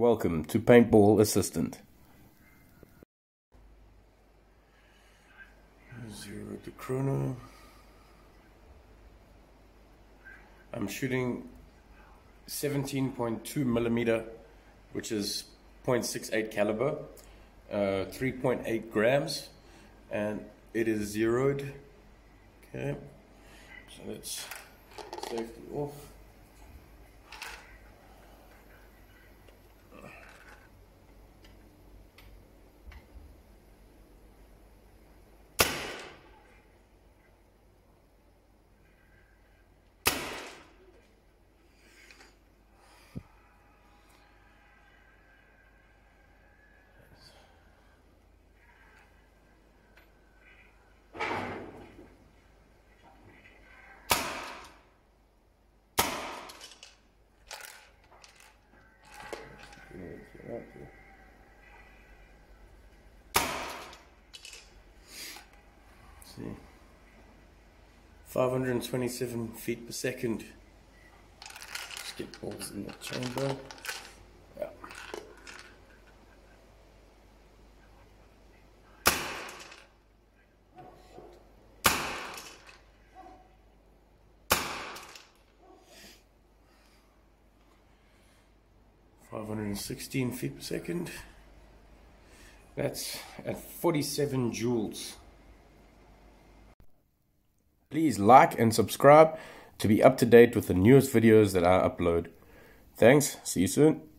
Welcome to Paintball Assistant. Zero to chrono. I'm shooting 17.2 millimeter, which is 0.68 caliber, 3.8 grams, and it is zeroed. Okay, so let's safety off. See, 527 feet per second. Just get balls in the chamber. Yeah. $516 feet per second. That's at 47 joules. Please like and subscribe to be up to date with the newest videos that I upload. Thanks, see you soon.